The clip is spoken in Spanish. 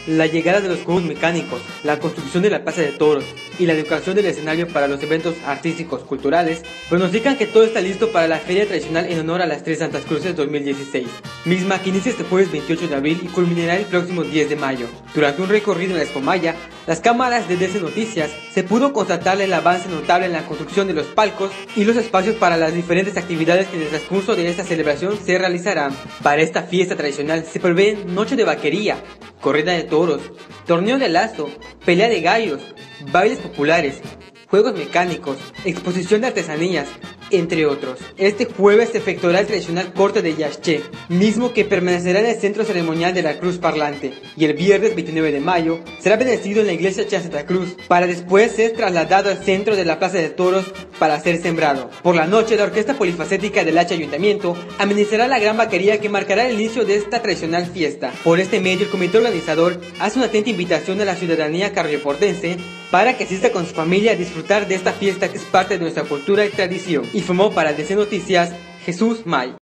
La llegada de los juegos mecánicos, la construcción de la plaza de toros y la educación del escenario para los eventos artísticos culturales pronostican que todo está listo para la feria tradicional en honor a las Tres Santas Cruces 2016, misma que inicia este jueves 28 de abril y culminará el próximo 10 de mayo. Durante un recorrido en la Expomaya, las cámaras de DC Noticias se pudo constatar el avance notable en la construcción de los palcos y los espacios para las diferentes actividades que en el transcurso de esta celebración se realizarán. Para esta fiesta tradicional se prevé noche de vaquería, corrida de toros, torneo de lazo, pelea de gallos, bailes populares, juegos mecánicos, exposición de artesanías, entre otros. Este jueves se efectuará el tradicional corte de Yaxché, mismo que permanecerá en el centro ceremonial de la Cruz Parlante, y el viernes 29 de mayo será bendecido en la iglesia de Santa Cruz, para después ser trasladado al centro de la Plaza de Toros para ser sembrado. Por la noche, la orquesta polifacética del H Ayuntamiento amenizará la gran vaquería que marcará el inicio de esta tradicional fiesta. Por este medio, el comité organizador hace una atenta invitación a la ciudadanía carrioportense para que asista con su familia a disfrutar de esta fiesta que es parte de nuestra cultura y tradición. Informó para DC Noticias Jesús May.